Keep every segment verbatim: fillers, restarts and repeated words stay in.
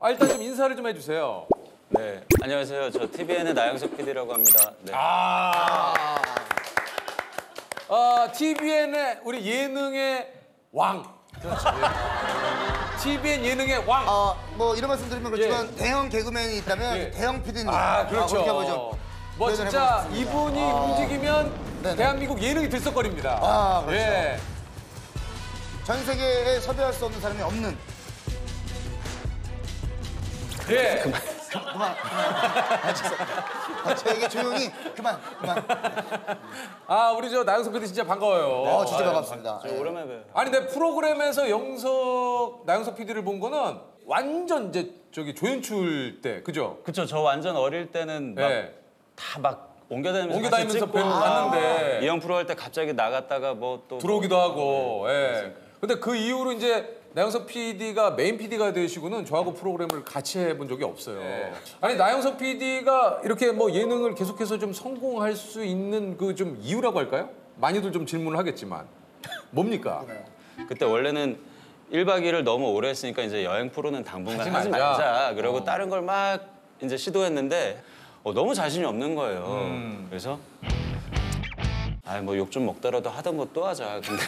아, 일단 좀 인사를 좀 해주세요. 네, 안녕하세요. 저 티비엔의 나영석 피디라고 합니다. 네. 아, 아 티비엔의 우리 예능의 왕. 그렇죠. 티비엔 예능의 왕. 어, 뭐 이런 말씀 드리면 그렇지만 예. 대형 개그맨이 있다면 예. 대형 피디님. 아, 그렇죠. 아, 그렇게 한번 좀 뭐 진짜 해보겠습니다. 이분이 아. 움직이면 네네. 대한민국 예능이 들썩거립니다. 아, 그렇죠. 예. 전 세계에 섭외할 수 없는 사람이 없는. 예. 그만, 그만. 아, 죄송합니다. 아, 저에게 조용히 그만, 그만. 아, 우리 저 나영석 피디 진짜 반가워요. 어, 진짜 반갑습니다. 저 오랜만에 봬요. 아니, 내 프로그램에서 영석, 나영석 피디를 본 거는 완전 이제 저기 조연출 때, 그죠? 그쵸, 저 완전 어릴 때는 막 예. 다 막 옮겨다니면서 옮겨다니면서 같이 찍고 뵈고 봤는데. 이형 프로 할 때 갑자기 나갔다가 뭐 또 들어오기도 하고, 예. 근데 그 이후로 이제 나영석 피디가 메인 피디가 되시고는 저하고 프로그램을 같이 해본 적이 없어요. 아니, 나영석 피디가 이렇게 뭐 예능을 계속해서 좀 성공할 수 있는 그 좀 이유라고 할까요? 많이들 좀 질문을 하겠지만. 뭡니까? 그때 원래는 일박 이일을 너무 오래 했으니까 이제 여행 프로는 당분간 하지 하지 말자. 말자. 그러고 어. 다른 걸 막 이제 시도했는데 어, 너무 자신이 없는 거예요. 음. 그래서 아, 뭐 욕 좀 먹더라도 하던 거 또 하자. 근데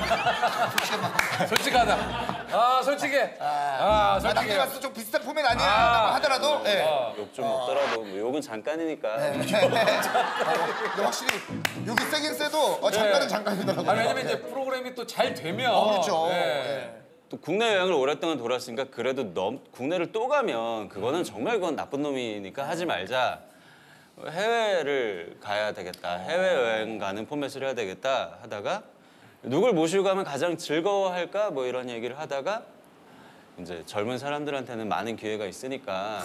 솔직하다. 아, 솔직해. 아, 아, 솔직해. 남들 봤을 때 좀 비슷한 포맷 아니야 아. 하더라도. 예. 욕 좀 먹더라도 뭐 욕은 잠깐이니까. 네. 근데 확실히 여기 세긴 세도 어, 잠깐은 네. 잠깐이더라고요. 아니, 왜냐면 이제 프로그램이 또 잘 되면. 어, 그렇죠. 예. 예. 또 국내 여행을 오랫동안 돌았으니까 그래도 넘, 국내를 또 가면 그거는 정말 그건 나쁜 놈이니까 하지 말자. 해외를 가야 되겠다. 해외여행 가는 포맷을 해야 되겠다 하다가 누굴 모시고 가면 가장 즐거워할까 뭐 이런 얘기를 하다가 이제 젊은 사람들한테는 많은 기회가 있으니까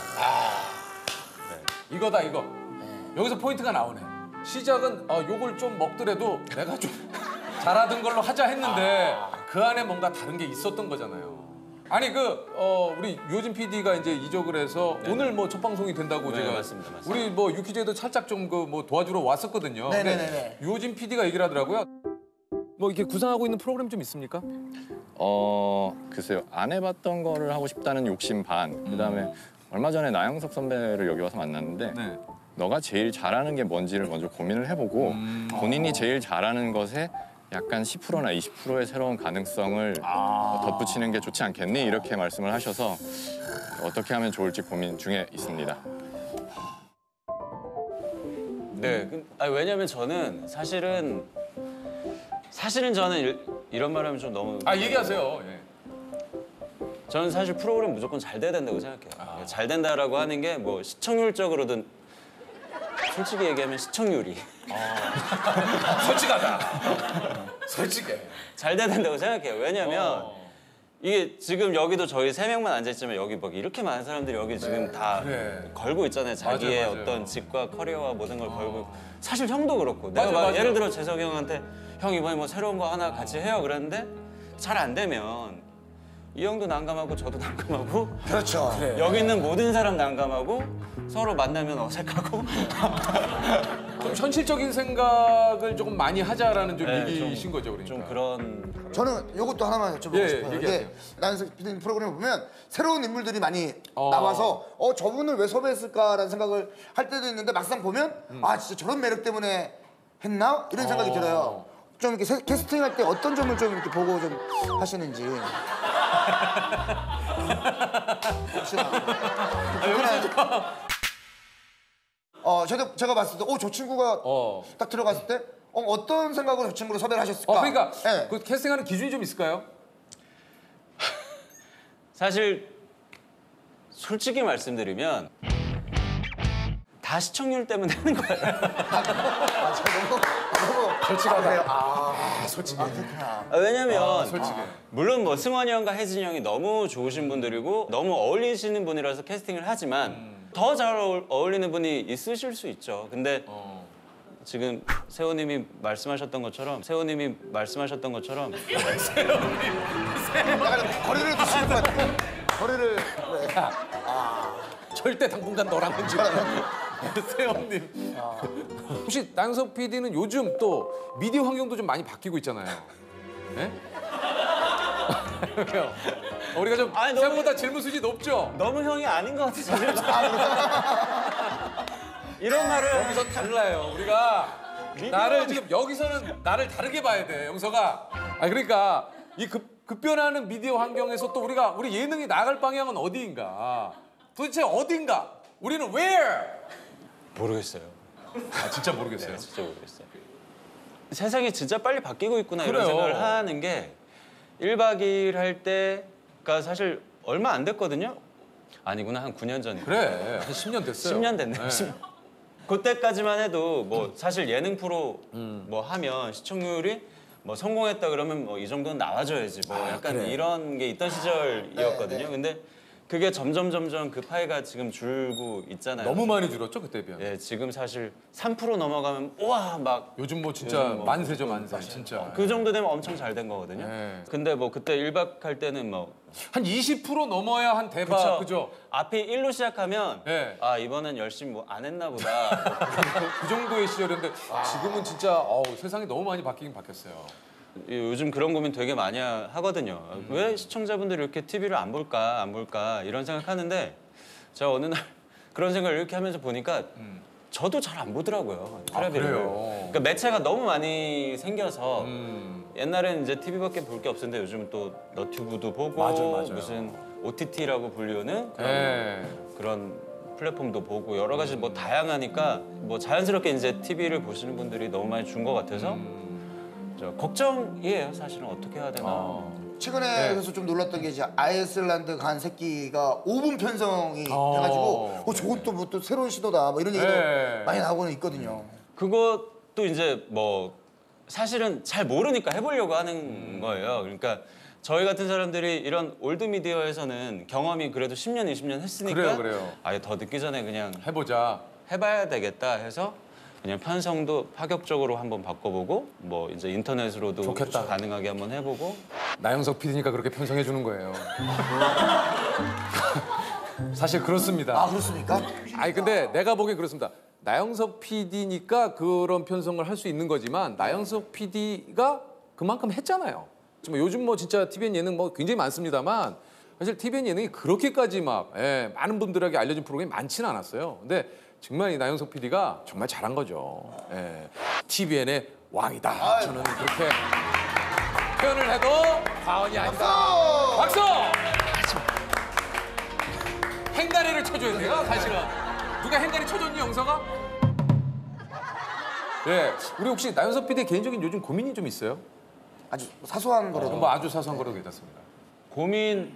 이거다, 이거. 여기서 포인트가 나오네. 시작은 어, 욕을 좀 먹더라도 내가 좀 잘하던 걸로 하자 했는데 그 안에 뭔가 다른 게 있었던 거잖아요. 아니 그 어, 우리 요진 피디가 이제 이적을 해서 네네. 오늘 뭐 첫 방송이 된다고 네, 제가 맞습니다, 맞습니다. 우리 뭐 유키즈에도 살짝 좀 그 뭐 도와주러 왔었거든요. 근데 네네네네. 요진 피디가 얘기를 하더라고요. 뭐 이렇게 구상하고 있는 프로그램 좀 있습니까? 어 글쎄요, 안 해봤던 거를 하고 싶다는 욕심 반. 그다음에 얼마 전에 나영석 선배를 여기 와서 만났는데 네. 너가 제일 잘하는 게 뭔지를 먼저 고민을 해보고 음. 본인이 제일 잘하는 것에 약간 십 퍼센트나 이십 퍼센트의 새로운 가능성을 아. 덧붙이는 게 좋지 않겠니? 이렇게 말씀을 하셔서 어떻게 하면 좋을지 고민 중에 있습니다. 네, 그, 아니, 왜냐면 저는 사실은 사실은 저는 일, 이런 말하면 좀 너무 아, 얘기하세요. 예. 저는 사실 프로그램 무조건 잘 돼야 된다고 생각해요. 잘 된다라고 하는 게 뭐 시청률적으로든 솔직히 얘기하면 시청률이 솔직하다. 솔직해. 잘 돼야 된다고 생각해요. 왜냐면 어. 이게 지금 여기도 저희 세 명만 앉아있지만 여기 막 이렇게 많은 사람들이 여기 지금 다 그래. 걸고 있잖아요. 자기의 맞아요, 맞아요. 어떤 직과 커리어와 모든 걸 걸고 있고. 사실 형도 그렇고 내가 맞아, 막 맞아. 예를 들어 재석이 형한테 형 이번에 뭐 새로운 거 하나 같이 해요 그랬는데 잘 안 되면 이 형도 난감하고 저도 난감하고 그렇죠. 그래. 여기 있는 모든 사람 난감하고 서로 만나면 어색하고 좀 현실적인 생각을 조금 많이 하자라는 좀 네, 얘기이신 거죠, 그러니까. 좀 그런 저는 이것도 하나만 여쭤보고 예, 싶어요. 얘기하세요. 이게 나영석 피디님 프로그램을 보면 새로운 인물들이 많이 어. 나와서 어 저분을 왜 섭외했을까라는 생각을 할 때도 있는데 막상 보면 음. 아 진짜 저런 매력 때문에 했나 이런 생각이 어. 들어요. 좀 이렇게 세- 캐스팅할 때 어떤 점을 좀 이렇게 보고 좀 하시는지. 혹시나. 어 제가 제가 봤을 때, 어 저 친구가 어. 딱 들어갔을 때, 어 어떤 생각으로 저 친구를 섭외를 하셨을까? 어, 그러니까 예. 그 캐스팅하는 기준이 좀 있을까요? 사실 솔직히 말씀드리면 다 시청률 때문에 하는 거예요. 아, 저 너무 너무 솔직하다. 아, 솔직히. 아, 그렇구나. 아, 왜냐면 솔직해. 물론 뭐 승원이 형과 혜진이 형이 너무 좋으신 분들이고 너무 어울리시는 분이라서 캐스팅을 하지만 더 잘 어울리는 분이 있으실 수 있죠. 근데 어. 지금 세호님이 말씀하셨던 것처럼 세호님이 말씀하셨던 것처럼 약간 거리를 두시는 것 같아요. 거리를. 네. 절대 당분간 너랑은 지금. 세영님. 혹시 나영석 피디는 요즘 또 미디어 환경도 좀 많이 바뀌고 있잖아요. 네? 왜요? 우리가 좀 아니, 너무- 생각보다 질문 수준이 높죠? 너무 형이 아닌 것 같아서. 이런 말을 여기서 달라요. 우리가 나를 지금 여기서는 나를 다르게 봐야 돼, 영서가. 아 그러니까 이 급, 급변하는 미디어 환경에서 또 우리가 우리 예능이 나갈 방향은 어디인가? 도대체 어딘가? 우리는 where? 모르겠어요. 아 진짜 모르겠어요. 진짜 모르겠어요. 세상이 진짜 빨리 바뀌고 있구나 그래요. 이런 생각을 하는 게 일 박 이 일 할 때가 사실 얼마 안 됐거든요. 아니구나, 한 구 년 전이구나. 그래 한 십 년 됐어요. 십 년 됐네요. 십- 그때까지만 해도 뭐 음. 사실 예능 프로 뭐 하면 시청률이 뭐 성공했다 그러면 뭐 이 정도는 나와줘야지 뭐 약간 그래. 이런 게 있던 시절이었거든요. 네, 네. 근데 그게 점점 점점 그 파이가 지금 줄고 있잖아요. 너무 많이 줄었죠 그때 비하면. 예, 지금 사실 삼 퍼센트 넘어가면 우와 막 요즘 뭐 진짜 요즘 뭐 만세죠 만세 진짜. 그 정도 되면 엄청 잘 된 거거든요. 네. 근데 뭐 그때 일 박 할 때는 뭐 한 이십 퍼센트 넘어야 한 대박 그죠? 앞이 일로 시작하면 네. 아 이번엔 열심히 뭐 안 했나 보다. 그 정도의 시절이었는데 지금은 진짜 어우, 세상이 너무 많이 바뀌긴 바뀌었어요. 요즘 그런 고민 되게 많이 하거든요. 왜 시청자분들이 이렇게 티비를 안 볼까 안 볼까 이런 생각하는데 제가 어느 날 그런 생각을 이렇게 하면서 보니까 저도 잘 안 보더라고요. 텔레비를. 그래요? 그러니까 매체가 너무 많이 생겨서 음. 옛날에는 이제 티비밖에 볼 게 없었는데 요즘 또 너튜브도 보고 맞아요, 맞아요. 무슨 오티티라고 불리우는 그런, 네. 그런 플랫폼도 보고 여러 가지 뭐 다양하니까 뭐 자연스럽게 이제 티비를 보시는 분들이 너무 많이 준 것 같아서 저 걱정이에요. 사실은 어떻게 해야 되나. 어. 최근에 네. 그래서 좀 놀랐던 게 이제 아이슬란드 간 새끼가 오 분 편성이 어. 돼가지고 어 저건 또 뭐 또 새로운 시도다 뭐 이런 얘기도 네. 많이 나오고는 있거든요. 그것도 이제 뭐 사실은 잘 모르니까 해보려고 하는 거예요. 그러니까 저희 같은 사람들이 이런 올드 미디어에서는 경험이 그래도 십 년, 이십 년 했으니까 그래요, 그래요. 아예 더 늦기 전에 그냥 해보자. 해봐야 되겠다 해서 그냥 편성도 파격적으로 한번 바꿔보고 뭐 이제 인터넷으로도 좋겠다. 가능하게 한번 해보고 나영석 피디니까 그렇게 편성해 주는 거예요. 사실 그렇습니다. 아 그렇습니까? 아니 근데 내가 보기엔 그렇습니다. 나영석 피디니까 그런 편성을 할 수 있는 거지만 나영석 피디가 그만큼 했잖아요. 지금 요즘 뭐 진짜 티비엔 예능 뭐 굉장히 많습니다만 사실 티비엔 예능이 그렇게까지 막 예, 많은 분들에게 알려진 프로그램이 많지는 않았어요. 근데 정말 이 나영석 피디가 정말 잘한 거죠. 예, 티비엔의 왕이다. 저는 그렇게 표현을 해도 과언이 아니다. 박수! 행가리를 쳐줘야 돼요, 사실은. 누가 행가리 쳐줬니, 영서가? 예, 우리 혹시 나영석 피디의 개인적인 요즘 고민이 좀 있어요? 아주 사소한 거라도. 뭐 아주 사소한 거라도 괜찮습니다. 고민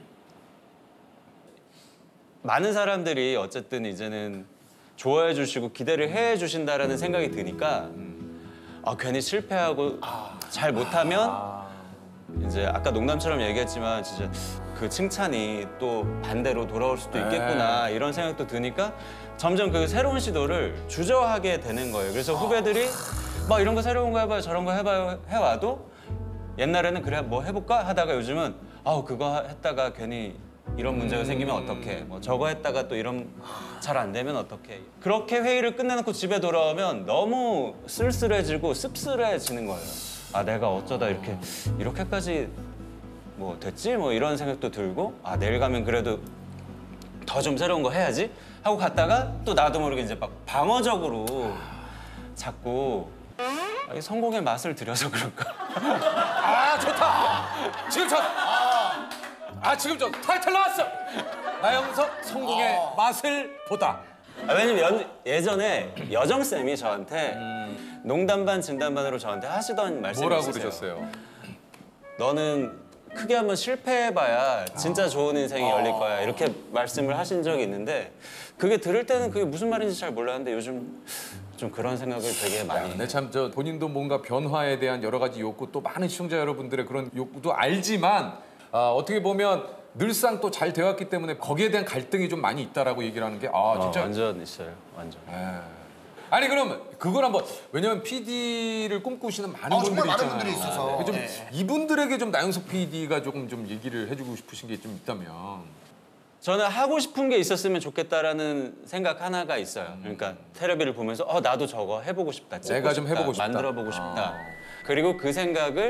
많은 사람들이 어쨌든 이제는 좋아해 주시고 기대를 해 주신다라는 생각이 드니까 아 괜히 실패하고 잘 못하면 이제 아까 농담처럼 얘기했지만 진짜 그 칭찬이 또 반대로 돌아올 수도 있겠구나 이런 생각도 드니까 점점 그 새로운 시도를 주저하게 되는 거예요. 그래서 후배들이 막 이런 거 새로운 거 해봐요 저런 거 해봐요 해와도 옛날에는 그래 뭐 해볼까 하다가 요즘은 아우 그거 했다가 괜히 이런 문제가 생기면 어떡해 뭐 저거 했다가 또 이런 잘 안 되면 어떡해 그렇게 회의를 끝내놓고 집에 돌아오면 너무 쓸쓸해지고 씁쓸해지는 거예요. 아 내가 어쩌다 이렇게 이렇게까지 뭐 됐지 뭐 이런 생각도 들고 아 내일 가면 그래도 더 좀 새로운 거 해야지 하고 갔다가 또 나도 모르게 이제 막 방어적으로 자꾸 아, 이 성공의 맛을 들여서 그럴까. 아, 좋다! 지금 저, 아, 아 지금 저 타이틀 나왔어! 나영석 성공의 맛을 보다. 아, 왜냐면 연- 예전에 여정 쌤이 저한테 농담 반 진담 반으로 저한테 하시던 말씀이 뭐라고 있으세요. 그러셨어요? 너는 크게 한번 실패해봐야 진짜 좋은 인생이 열릴 거야 이렇게 말씀을 하신 적이 있는데 그게 들을 때는 그게 무슨 말인지 잘 몰랐는데 요즘 좀 그런 생각을 되게 많이 해요. 근데 참 저 본인도 뭔가 변화에 대한 여러 가지 욕구 또 많은 시청자 여러분들의 그런 욕구도 알지만 아, 어떻게 보면 늘상 또 잘 되었기 때문에 거기에 대한 갈등이 좀 많이 있다라고 얘기를 하는 게 아 어, 진짜 완전 있어요 완전. 에. 아니 그럼 그걸 한번 왜냐면 피디를 꿈꾸시는 많은 아, 정말 분들이 많은 있잖아요. 분들이 있어서. 좀 네. 이분들에게 좀 나영석 피디가 조금 좀 얘기를 해주고 싶으신 게 좀 있다면 저는 하고 싶은 게 있었으면 좋겠다라는 생각 하나가 있어요. 그러니까 텔레비를 보면서 어 나도 저거 해보고 싶다. 찍고 내가 좀 싶다, 해보고 싶다. 만들어보고 싶다. 아. 그리고 그 생각을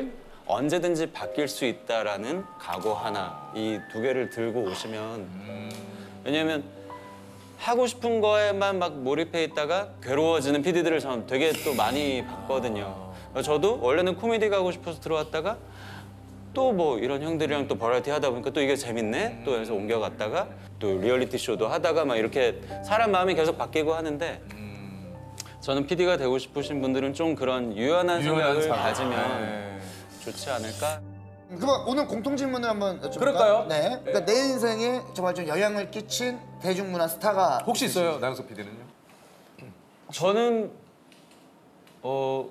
언제든지 바뀔 수 있다라는 각오 하나, 이 두 개를 들고 오시면 왜냐면 하고 싶은 거에만 막 몰입해 있다가 괴로워지는 피디들을 저는 되게 또 많이 봤거든요. 저도 원래는 코미디 가고 싶어서 들어왔다가 또 뭐 이런 형들이랑 또 버라이어티 하다 보니까 또 이게 재밌네? 또 해서 옮겨갔다가 또 리얼리티 쇼도 하다가 막 이렇게 사람 마음이 계속 바뀌고 하는데 저는 피디가 되고 싶으신 분들은 좀 그런 유연한, 유연한 생각을 사람. 가지면 네. 좋지 않을까? 그럼 오늘 공통 질문을 한번 여쭤볼까요? 그럴까요? 네. 그러니까 내 인생에 정말 좀 영향을 끼친 대중문화 스타가 혹시 있어요, 나영석 피디는요? 저는 어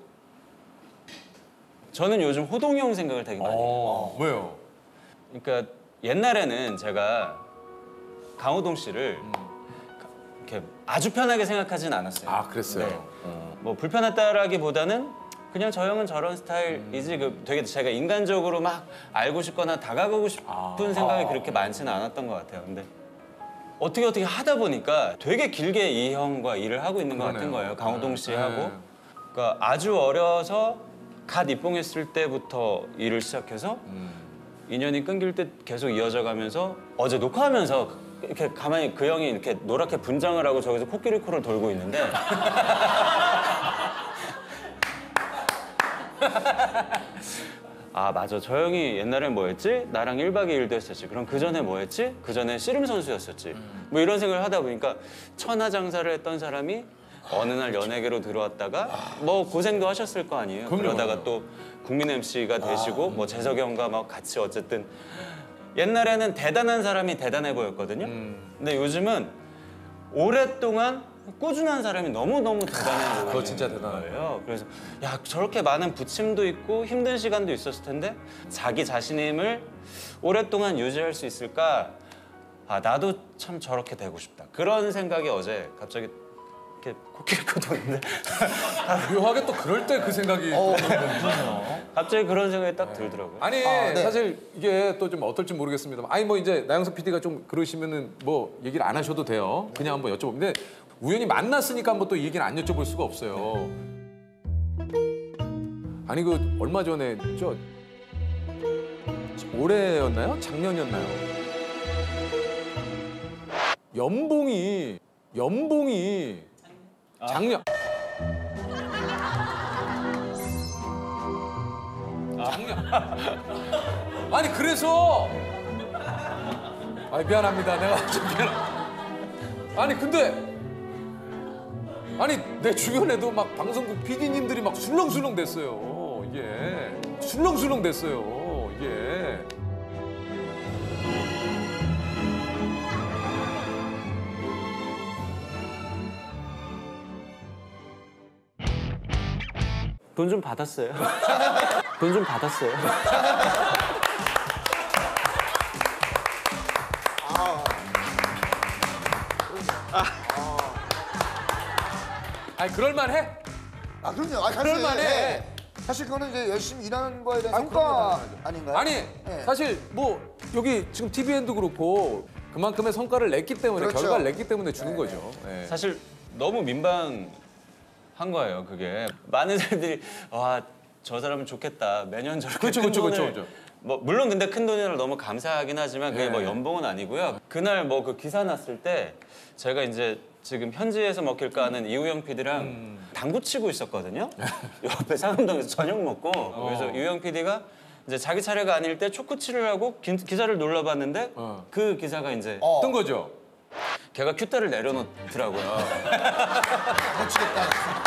저는 요즘 호동이 형 생각을 되게 많이 해요. 어, 왜요? 그러니까 옛날에는 제가 강호동 씨를 이렇게 아주 편하게 생각하진 않았어요. 아, 그랬어요? 네. 뭐 불편했다라기보다는 그냥 저 형은 저런 스타일이지 그 되게 제가 인간적으로 막 알고 싶거나 다가가고 싶은 아. 생각이 그렇게 많지는 않았던 것 같아요. 근데 어떻게 어떻게 하다 보니까 되게 길게 이 형과 일을 하고 있는 것 같은 그러네요. 거예요. 강호동 씨하고. 네. 그러니까 아주 어려서 갓 입봉했을 때부터 일을 시작해서 음. 인연이 끊길 때 계속 이어져 가면서 어제 녹화하면서 이렇게 가만히 그 형이 이렇게 노랗게 분장을 하고 저기서 코끼리 코를 돌고 있는데 아 맞아 저 형이 옛날엔 뭐 했지? 나랑 일 박에 일도 했었지. 그럼 그 전에 뭐 했지? 그 전에 씨름 선수였었지. 뭐 이런 생각을 하다 보니까 천하장사를 했던 사람이 어느 날 연예계로 들어왔다가 뭐 고생도 하셨을 거 아니에요. 그럼요. 그러다가 또 국민 엠씨가 되시고 뭐 재석이 형과 막 같이 어쨌든 옛날에는 대단한 사람이 대단해 보였거든요. 근데 요즘은 오랫동안 꾸준한 사람이 너무너무 대단해 보이는 그거 진짜 대단하다. 거예요. 그래서 야 저렇게 많은 부침도 있고 힘든 시간도 있었을 텐데 자기 자신임을 오랫동안 유지할 수 있을까? 아 나도 참 저렇게 되고 싶다. 그런 생각이 어제 갑자기 이렇게 코끼리 코도 있는데 묘하게 또 그럴 때 그 생각이 갑자기 그런 생각이 딱 들더라고요. 아니 아, 네. 사실 이게 또 좀 어떨지 모르겠습니다만 아니 뭐 이제 나영석 피디가 좀 그러시면은 뭐 얘기를 안 하셔도 돼요. 그냥 한번 여쭤보는데 우연히 만났으니까 한번 또 이 얘기는 안 여쭤볼 수가 없어요. 아니 그 얼마 전에 저 올해였나요? 작년이었나요? 연봉이 연봉이 작년 작년 아니 그래서 아니 미안합니다 내가 좀 미안 아니 근데 아니 내 주변에도 막 방송국 피디님들이 막 술렁술렁 됐어요 이게 술렁술렁 됐어요 이게 돈 좀 받았어요. 돈 좀 받았어요. 아니 그럴만해 아 그럼요. 아, 사실, 그럴만해. 네. 사실 그거는 이제 열심히 일하는 거에 대한 아, 성과 그럼요, 당연하죠. 아닌가요? 아니 네. 사실 뭐 여기 지금 티비엔도 그렇고 그만큼의 성과를 냈기 때문에 그렇죠. 결과를 냈기 때문에 주는 거죠. 네. 사실 너무 민망한 거예요, 그게. 많은 사람들이 와, 저 사람은 좋겠다. 매년 저렇게 그렇죠, 큰 그렇죠, 돈을 그렇죠, 그렇죠. 뭐 물론 근데 큰 돈이라 너무 감사하긴 하지만 그게 네. 뭐 연봉은 아니고요. 그날 뭐 그 기사 났을 때 제가 이제 지금 현지에서 먹힐까 하는 이우영 피디랑 음. 당구 치고 있었거든요. 옆에 상암동에서 저녁 먹고 어. 그래서 이우영 피디가 이제 자기 차례가 아닐 때 초코치를 하고 기, 기사를 눌러봤는데 어. 그 기사가 이제 어. 뜬 거죠. 걔가 큐타를 내려놓더라고요. 미치겠다.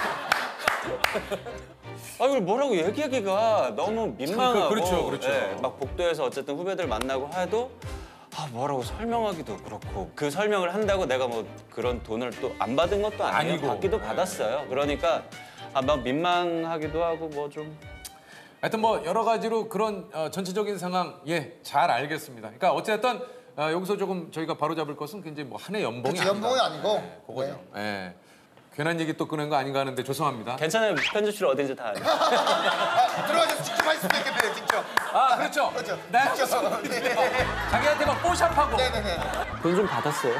아 이걸 뭐라고 얘기하기가 너무 민망하고 그렇죠, 그렇죠. 예, 막 복도에서 어쨌든 후배들 만나고 해도 아 뭐라고 설명하기도 그렇고 그 설명을 한다고 내가 뭐 그런 돈을 또 안 받은 것도 아니에요. 아니고. 받기도 네. 받았어요. 그러니까 아 막 민망하기도 하고 뭐 좀 하여튼 뭐 여러 가지로 그런 어, 전체적인 상황 예 잘 알겠습니다. 그러니까 어쨌든 어, 여기서 조금 저희가 바로잡을 것은 이제 뭐 한 해 연봉이 그렇죠, 아니다. 연봉이 아니고. 네, 그거죠. 예. 괜한 얘기 또 꺼낸 거 아닌가 하는데 죄송합니다. 괜찮아요. 편집실 어딘지 다 알아요. 아, 들어가서 직접 할 수도 있겠네요, 직접. 아 그렇죠. 그렇죠. 나 직접. 네. 자기한테 막 뽀샵하고. 네네네. 돈 좀 받았어요.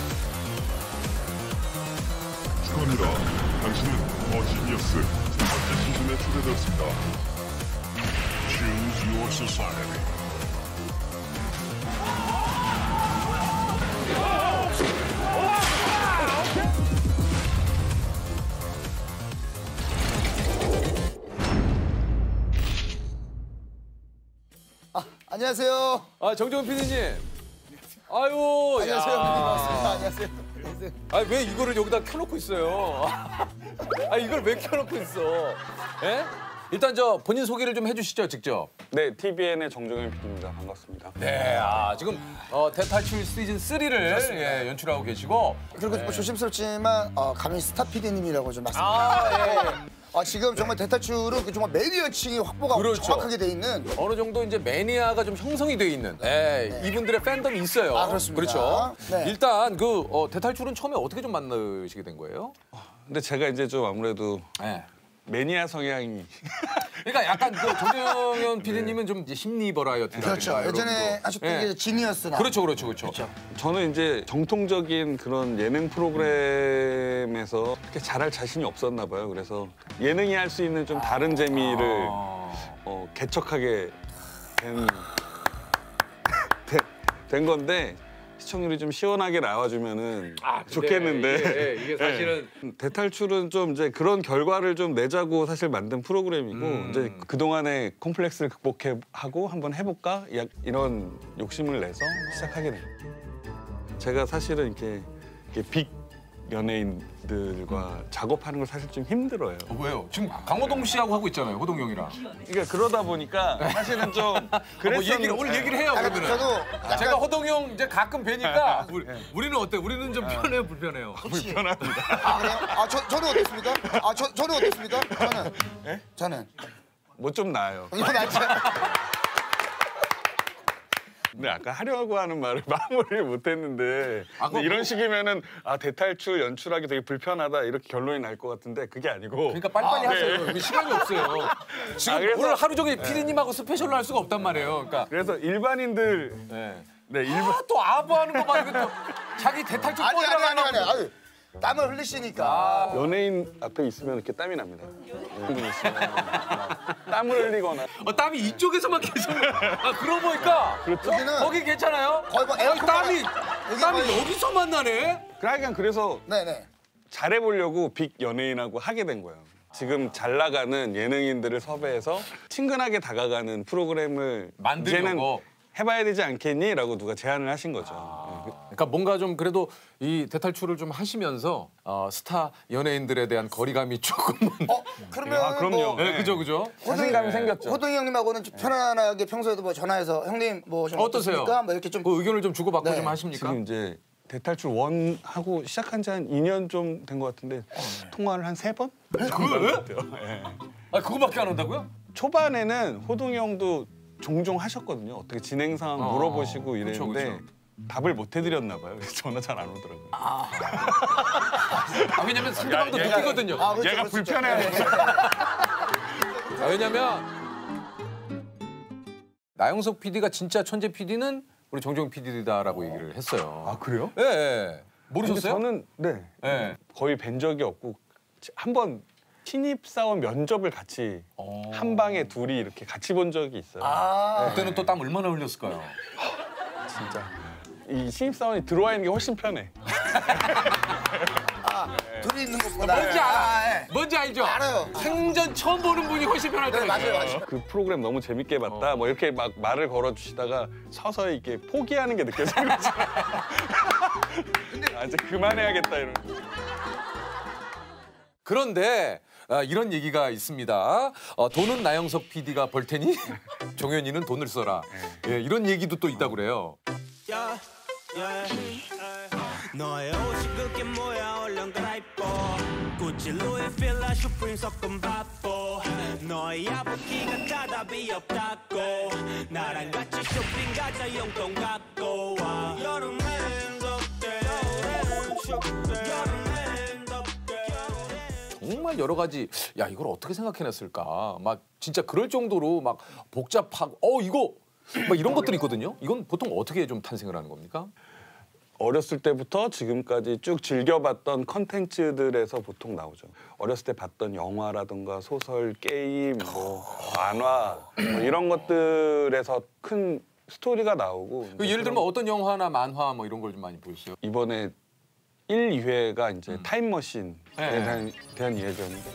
축하합니다. 당신은 더 지니어스 첫 번째 부분에 초대되었습니다. Choose your society. 안녕하세요. 아 정정은 피디님. 아유. 안녕하세요. 야. 반갑습니다. 안녕하세요. 안녕하세요. 아 왜 이거를 여기다 켜놓고 있어요? 아 이걸 왜 켜놓고 있어? 예? 일단 저 본인 소개를 좀 해주시죠 직접. 네, 티비엔의 정종현 피디입니다. 반갑습니다. 네, 아 지금 어, 대탈출 시즌 쓰리를 예, 연출하고 계시고. 그리고 뭐 조심스럽지만 어, 감히 스타 피디님이라고 좀 말씀. 아 예. 아, 지금 정말 대탈출은 그 정말 매니아층이 확보가 그렇죠. 정확하게 돼 있는. 어느 정도 이제 매니아가 좀 형성이 돼 있는 예, 이분들의 팬덤이 있어요. 아, 그렇습니다. 그렇죠. 네. 일단 그 어, 대탈출은 처음에 어떻게 좀 만나시게 된 거예요? 근데 제가 이제 좀 아무래도 예. 매니아 성향이 그러니까 약간 그 정정현 피디님은 좀 이제 심리 버라이어티 그렇죠. 예전에 하셨던 예. 게 지니어스나. 그렇죠, 그렇죠, 그렇죠. 저는 이제 정통적인 그런 예능 프로그램에서 그렇게 잘할 자신이 없었나 봐요. 그래서 예능이 할 수 있는 좀 다른 재미를 아. 어, 개척하게 된, 된, 된 건데 시청률이 좀 시원하게 나와주면은 아, 근데 좋겠는데 이게, 이게 사실은 네. 대탈출은 좀 이제 그런 결과를 좀 내자고 사실 만든 프로그램이고 음. 이제 그 동안의 콤플렉스를 극복해 하고 한번 해볼까 약 이런 욕심을 내서 시작하게 된 거예요. 제가 사실은 이렇게, 이렇게 빅 연예인들과 작업하는 걸 사실 좀 힘들어요. 어, 왜요? 지금 강호동 씨하고 하고 있잖아요, 호동 형이랑. 그러니까 그러다 보니까 사실은 좀 그랬었는데 뭐 얘기를 오늘 얘기를 해요, 아, 그러면은. 저도 아, 제가 호동 형 이제 가끔 뵈니까 우리, 네. 우리는 어때? 우리는 좀 편해요, 불편해요? 불편합니다. 아, 그래요? 아, 저, 저는 어떻습니까? 아, 저, 저는 어떻습니까? 저는. 예? 저는. 뭐 좀 나아요. 이거 낫죠? 근데 아까 하려고 하는 말을 마무리를 못했는데 아, 그거 이런 뭐- 식이면은 아 대탈출 연출하기 되게 불편하다 이렇게 결론이 날 것 같은데 그게 아니고 그러니까 빨리빨리 아, 하세요. 네. 우리 시간이 없어요. 지금 아, 그래서- 오늘 하루 종일 피디님하고 스페셜로 할 수가 없단 말이에요. 그러니까. 그래서 일반인들 네. 네 일반 아, 또 아부하는 거 봐. 이거 또 자기 대탈출 아니, 아니, 꼴이라고 아니, 아니. 하려고. 아유, 땀을 흘리시니까. 연예인 앞에 있으면 이렇게 땀이 납니다. 연예인 있으면 땀을 흘리거나 어, 땀이 이쪽에서만 계속. 아, 그러고 보니까. 그렇죠. 여기는 거기 괜찮아요? 거의 뭐 아니, 에어컨 땀이, 여기 땀이 거의- 여기서만 나네? 그러니까 그래서 네네. 잘해보려고 빅 연예인하고 하게 된 거예요. 지금 잘 나가는 예능인들을 섭외해서 친근하게 다가가는 프로그램을 만들려고. 이제는 해봐야 되지 않겠니? 라고 누가 제안을 하신 거죠. 네. 그러니까 뭔가 좀 그래도 이 대탈출을 좀 하시면서 어, 스타 연예인들에 대한 거리감이 조금은. 어, 그러면 아, 그럼요. 뭐 네, 그죠, 그죠? 자신감이 생겼죠. 호동이 형님하고는 좀 편안하게 평소에도 뭐 전화해서 형님 뭐좀 어떠세요? 어떻습니까? 뭐 이렇게 좀 그 의견을 좀 주고받고 네. 좀 하십니까? 지금 이제 대탈출 원 하고 시작한 지 한 이 년 좀 된 것 같은데 통화를 한 세 번? 그래? 아, 그거밖에 안 한다고요? 초반에는 호동이 형도 종종 하셨거든요. 어떻게 진행 상황 어, 물어보시고 그쵸, 이랬는데 그쵸. 답을 못 해드렸나 봐요. 그래서 전화 잘 안 오더라고요. 아, 왜냐면 상대방도 얘가- 느끼거든요. 아, 그렇죠, 얘가 그렇죠. 불편해하니까. 아, 왜냐면 나영석 피디가 진짜 천재 피디는 우리 정종 피디다라고 얘기를 했어요. 아 그래요? 예, 예. 모르셨어요? 저는 네 예. 거의 뵌 적이 없고 한번 신입 사원 면접을 같이 어. 한 방에 둘이 이렇게 같이 본 적이 있어요. 아, 그때는 또 땀 얼마나 흘렸을까요? 진짜 이 신입 사원이 들어와 있는 게 훨씬 편해. 아, 둘이 있는 것보다. 뭔지 알아. 아, 예. 뭔지 알죠? 알아요. 생전 처음 보는 분이 훨씬 편할 네, 때가 맞아요, 있어요. 맞아요. 그 프로그램 너무 재밌게 봤다. 뭐 이렇게 막 말을 걸어 주시다가 서서히 이렇게 포기하는 게 느껴지는 거죠. 아 이제 그만해야겠다 이런. 그런데 아, 이런 얘기가 있습니다. 어, 돈은 나영석 피디가 벌 테니 종현이는 돈을 써라. 예, 이런 얘기도 또 있다고 그래요. Yeah, yeah. 너의 옷이 그게 뭐야 얼른 갈아입고 구찌 루이 필라 슈프림 섞은 바보 너의 아버지가 다 답이 없다고 나랑 같이 쇼핑 가자 용돈 갖고 와 여름엔 덥대 겨울에는 춥대 여름엔 덥대 정말 여러 가지 야 이걸 어떻게 생각해냈을까 막 진짜 그럴 정도로 막 복잡하고 어 이거 막 이런 것들이 있거든요. 이건 보통 어떻게 좀 탄생을 하는 겁니까? 어렸을 때부터 지금까지 쭉 즐겨봤던 컨텐츠들에서 보통 나오죠. 어렸을 때 봤던 영화라든가 소설, 게임, 뭐 만화 뭐 이런 것들에서 큰 스토리가 나오고. 그 예를 들면 어떤 영화나 만화 뭐 이런 걸 좀 많이 보셨어요? 이번에 일, 이 회가 이제 음. 타임머신에 네. 대한, 대한 이야기였는데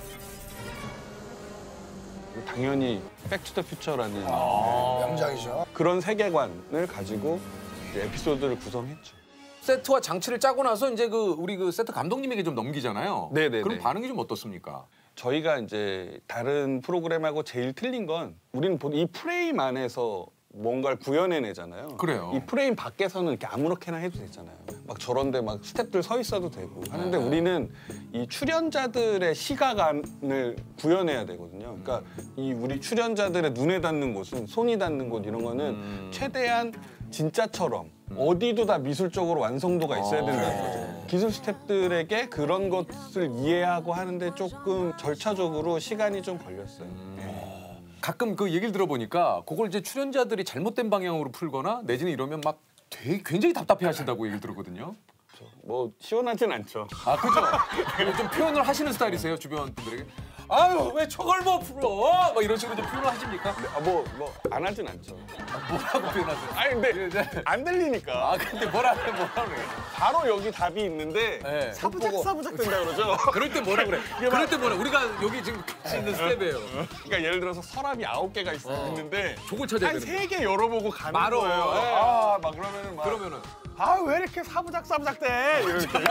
당연히 백투더퓨처라는 아, 명작이죠. 그런 세계관을 가지고 이제 에피소드를 구성했죠. 세트와 장치를 짜고 나서 이제 그 우리 그 세트 감독님에게 좀 넘기잖아요. 네네네. 그럼 반응이 좀 어떻습니까? 저희가 이제 다른 프로그램하고 제일 틀린 건 우리는 이 프레임 안에서 뭔가를 구현해내잖아요. 그래요. 이 프레임 밖에서는 이렇게 아무렇게나 해도 되잖아요. 막 저런데 막 스태프들 서 있어도 되고 하는데 네. 우리는 이 출연자들의 시각안을 구현해야 되거든요. 그러니까 이 우리 출연자들의 눈에 닿는 곳은 손이 닿는 곳 이런 거는 음. 최대한 진짜처럼 음. 어디도 다 미술적으로 완성도가 있어야 된다는 거죠. 기술 스태프들에게 그런 것을 이해하고 하는데 조금 절차적으로 시간이 좀 걸렸어요. 음. 네. 가끔 그 얘기를 들어보니까 그걸 이제 출연자들이 잘못된 방향으로 풀거나 내지는 이러면 막 되게 굉장히 답답해 하신다고 얘기를 들었거든요. 뭐 시원하진 않죠. 아 그죠? 좀 표현을 하시는 스타일이세요 주변 분들에게? 아유 왜 저걸 뭐 풀어? 막 이런 식으로 좀 표현을 하십니까? 아, 뭐 뭐 안 하진 않죠. 아, 뭐라고 표현하세요? 아니 근데 안 들리니까. 아 근데 뭐라 그래 뭐라 그래? 바로 여기 답이 있는데 네. 사부작 사부작 된다 그러죠. 그럴 때 뭐라 그래? 그럴 때 뭐라? 우리가 여기 지금 같이 있는 스텝이에요. 그러니까 예를 들어서 서랍이 아홉 개가 있어 어. 있는데 저걸 찾아야 한 세 개 열어보고 가는 말어. 거예요. 네. 아 막 그러면은 막 그러면은 아 왜 이렇게 사부작 사부작 돼? 이렇게.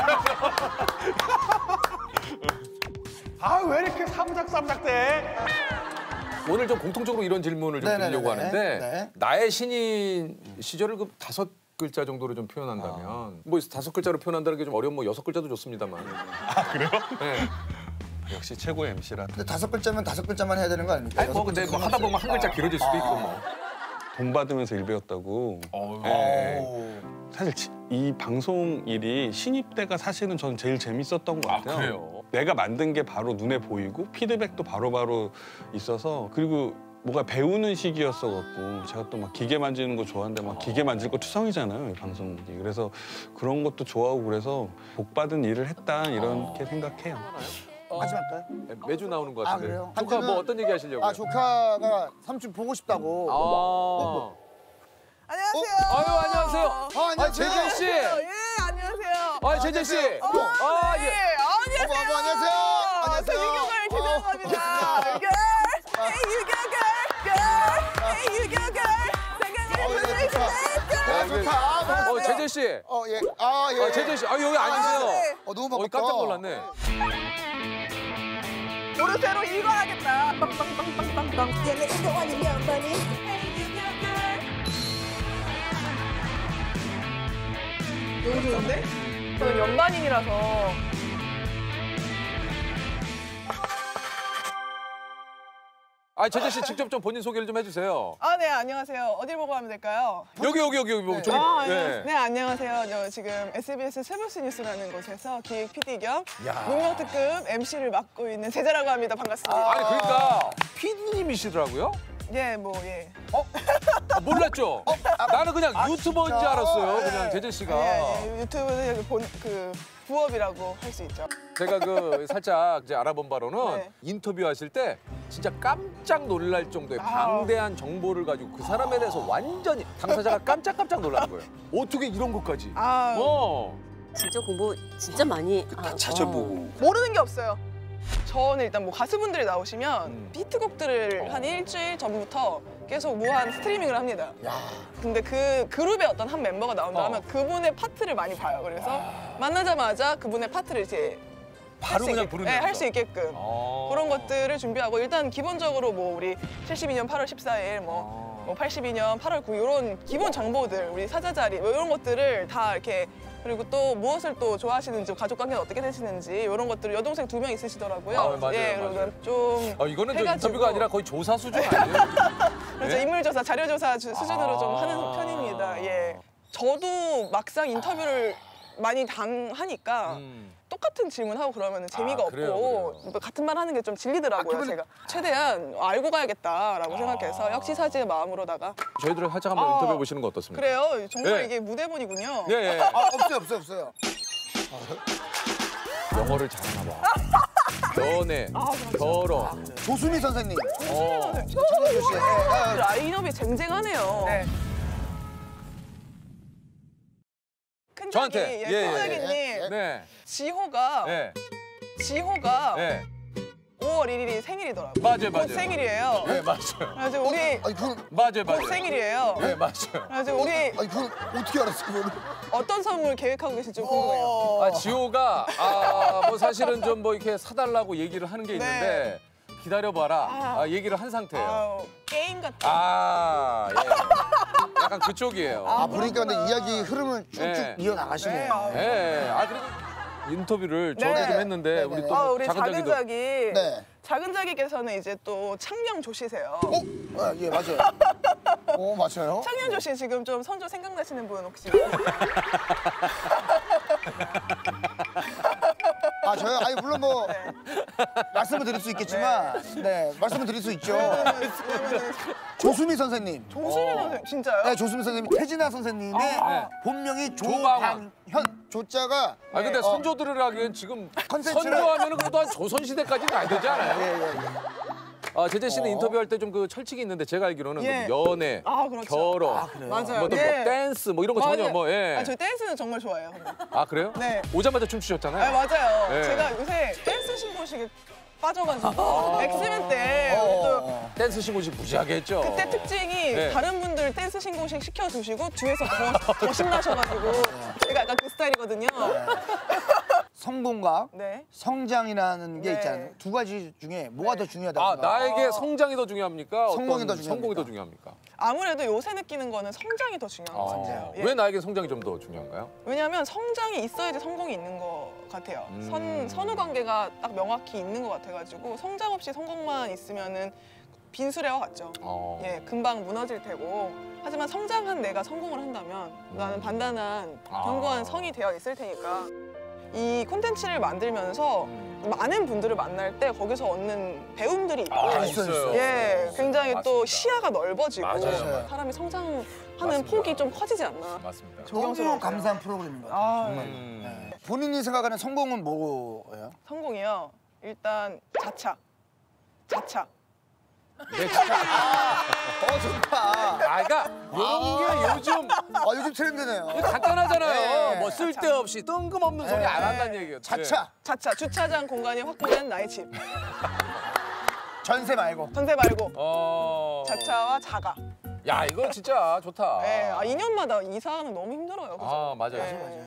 아 왜 이렇게 사부작 사부작 돼? 오늘 좀 공통적으로 이런 질문을 좀 네네네네. 드리려고 하는데 네. 나의 신인 시절을 그 다섯 글자 정도로 좀 표현한다면 아. 뭐 다섯 글자로 표현한다는 게 좀 어려운 뭐 여섯 글자도 좋습니다만. 아 그래요? 네. 역시 최고의 엠씨라. 근데 다섯 글자면 다섯 글자만 해야 되는 거 아닙니까? 아니 뭐 근데 뭐 하다 보면 한 글자 길어질 수도 있고 뭐. 돈 받으면서 일 배웠다고. 어. 네. 사실 이 방송 일이 신입 때가 사실은 저는 제일 재밌었던 것 같아요. 아, 그래요? 내가 만든 게 바로 눈에 보이고 피드백도 바로바로 있어서 그리고 뭐가 배우는 시기였어갖고 제가 또 막 기계 만지는 거 좋아하는데 막 기계 만질 거 투성이잖아요, 이 방송이. 그래서 그런 것도 좋아하고 그래서 복 받은 일을 했다 이렇게 생각해요. 어. 하지 말까요? 매주 나오는 것 아, 같은데. 그래요? 조카 뭐 한때는- 어떤 얘기 하시려고요? 아 조카가 삼촌 보고 싶다고. 아. 안녕하세요. 아유 안녕하세요. 아, 안녕하세요. 아 재재 씨. 예, 안녕하세요. 아 재재 씨. 안녕하세요. 어, 아 네, 예. 어머, 안녕하세요. 어머, 안녕하세요. 안녕하세요. 저 유경을 제대로 갑니다. 유경. Hey 유경을. girl. Hey 유경을. 어, 예, 좋다. 아, 좋다. 아, 어 반갑습니다. 재재 씨. 어, 예. 아, 예. 아 재재 씨. 아 여기 앉으세요. 네. 어, 너무 어 반갑다. 깜짝 놀랐네. 오르세로 일관하겠다. 빵빵빵빵빵빵. 얘네 이거 아니면 많이. Hey 유경을. 너무 좋은데? 저는 연반인이라서. 아 재재 씨 직접 좀 본인 소개를 좀 해주세요. 아, 네, 안녕하세요. 어딜 보고 하면 될까요? 여기 여기 여기 여기 저기. 아, 네. 네. 네, 안녕하세요. 저 지금 에스비에스 세브스 뉴스라는 곳에서 기획 피디 겸 문명특급 엠씨를 맡고 있는 제자라고 합니다. 반갑습니다. 아니 그러니까 피디님이시더라고요. 예, 뭐, 예. 아, 몰랐죠? 나는 그냥 유튜버인 줄 진짜? 알았어요. 네. 그냥 재재 씨가. 예, 예. 유튜브는 여기 본, 그 부업이라고 할 수 있죠. 제가 그 살짝 이제 알아본 바로는 네. 인터뷰하실 때 진짜 깜짝 놀랄 정도의 방대한 정보를 가지고 그 사람에 대해서 완전히 당사자가 깜짝깜짝 놀라는 거예요. 어떻게 이런 것까지? 아, 어. 진짜 공부 진짜 많이 아, 찾아보고. 모르는 게 없어요. 저는 일단 뭐 가수분들이 나오시면 음. 히트곡들을 한 일주일 전부터 계속 무한 스트리밍을 합니다. 야. 근데 그 그룹의 어떤 한 멤버가 나온다 어. 하면 그분의 파트를 많이 봐요. 그래서 만나자마자 그분의 파트를 이제 바로 그냥 부르는 네, 할 수 있게끔 어. 그런 것들을 준비하고 일단 기본적으로 뭐 우리 칠십이 년 팔월 십사일 뭐, 어. 뭐 팔십이 년 팔월 구일 이런 기본 정보들 우리 사자자리 뭐 이런 것들을 다 이렇게 그리고 또 무엇을 또 좋아하시는지 가족 관계는 어떻게 되시는지 이런 것들을 여동생 두 명 있으시더라고요. 아, 맞아요, 예, 맞아요. 그러면 좀 아, 이거는 저 해가지고 인터뷰가 아니라 거의 조사 수준 아니에요? 그래서 네? 인물조사, 자료조사 주- 수준으로 아. 좀 하는 편입니다. 예. 저도 막상 인터뷰를 많이 당하니까 음. 똑같은 질문하고 그러면 재미가 아, 그래요, 없고 그래요. 뭐 같은 말 하는 게 좀 질리더라고요. 아, 그러면- 제가 최대한 알고 가야겠다라고 생각해서 역시사지의 마음으로다가 저희들을 살짝 한번 아, 인터뷰해 보시는 거 어떻습니까? 그래요. 정말 예. 이게 무대본이군요. 예, 예. 아, 없어요, 없어요, 없어요. 영어를 잘하나 봐. 연애, 결혼. 조수미 선생님. 어. 청년교 씨. 예, 예. 라인업이 쟁쟁하네요. 네. 큰 저한테, 자기, 예, 예, 큰 예. 자기님 네. 지호가 네. 지호가 네. 오월 일일이 생일이더라고요. 맞아요, 곧 맞아요. 생일이에요. 네, 맞아요. 그래서 우리 아니, 그건, 맞아요, 맞아요. 곧 생일이에요. 네, 맞아요. 그래서 우리 아니, 그건 어떻게 알았어요, 그거를? 어떤 선물 계획하고 계실지 궁금해요. 아, 지호가 아, 뭐 사실은 좀 뭐 이렇게 사달라고 얘기를 하는 게 있는데 기다려봐라. 아, 얘기를 한 상태예요. 아우, 게임 같은. 아, 예. 약간 그쪽이에요. 아, 보니까 근데 이야기 흐름을 쭉쭉 네. 이어나가시네요. 예. 아, 그리고 인터뷰를 저도 네. 좀 했는데 네, 우리 네. 또 아, 우리 작은 작은 자기도 자기. 네. 작은 자기께서는 이제 또 창녕 조시세요. 어? 아, 예, 맞아요. 어, 맞아요. 창녕 조시 지금 좀 선조 생각나시는 분 혹시? 아, 저요? 아니, 물론 뭐, 말씀을 드릴 수 있겠지만, 네, 말씀을 드릴 수 있죠. 왜냐면은 조수미 선생님. 조수미 선생 진짜요? 네, 조수미 선생님이 태진아 선생님의 네. 본명이 조방원. 조방현. 조자가. 아 근데 어, 선조들을 하기엔 지금 컨텐츠를- 선조하면은 그래도 한 조선 시대까지는 가야 되지 않아요? 예, 예, 예. 아 제재 씨는 어. 인터뷰할 때 좀 그 철칙이 있는데 제가 알기로는 예. 뭐 연애, 아, 그렇죠. 결혼, 맞아요. 뭐또 예. 뭐 댄스 뭐 이런 거 전혀 맞아요. 뭐 예. 아, 저 댄스는 정말 좋아해요. 근데. 아 그래요? 네. 오자마자 춤추셨잖아요. 아, 맞아요. 네. 제가 요새 댄스 신고식에 빠져가지고 엑스맨 때 어, 우리 또 어. 댄스 신고식 무지하게 했죠. 그때 특징이 네. 다른 분들 댄스 신고식 시켜두시고 뒤에서 더, 더 신나셔가지고 제가 약간 그 스타일이거든요. 성공과 네. 성장이라는 게 네. 있잖아요. 두 가지 중에 뭐가 더 중요하다고 아 생각해요? 나에게 성장이 더 중요합니까? 성공이 어떤 더 중요합니까? 성공이 더 중요합니까? 아무래도 요새 느끼는 거는 성장이 더 중요한 것 아, 같아요. 예. 왜 나에게 성장이 좀 더 중요한가요? 왜냐하면 성장이 있어야지 성공이 있는 것 같아요. 음. 선, 선후 관계가 딱 명확히 있는 것 같아가지고 성장 없이 성공만 있으면은 빈수레와 같죠. 어. 예, 금방 무너질 테고. 하지만 성장한 내가 성공을 한다면 나는 단단한 아. 견고한 성이 되어 있을 테니까 이 콘텐츠를 만들면서 많은 분들을 만날 때 거기서 얻는 배움들이 있고 아, 있어요, 있어요. 예, 굉장히 또 맞습니다. 시야가 넓어지고 맞아요, 맞아요. 사람이 성장하는 맞습니다. 폭이 좀 커지지 않나. 맞습니다. 너무 존경스러워요. 감사한 프로그램인 것 같아요. 아, 정말. 음. 네. 본인이 생각하는 성공은 뭐예요? 성공이요. 일단 자차. 자차. 네, 진짜. 어, 좋다. 아, 그러니까 이런 게 요즘 아, 요즘 트렌드네요. 간단하잖아요. 네. 뭐 쓸데없이 뜬금없는 소리 안 한다는 얘기예요. 자차. 자차. 주차장 공간이 확보된 나의 집. 전세 말고. 전세 말고. 어. 자차와 자가. 야, 이거 진짜 좋다. 예, 아, 이 년마다 이사하는 거 너무 힘들어요. 그죠? 아, 맞아요. 예.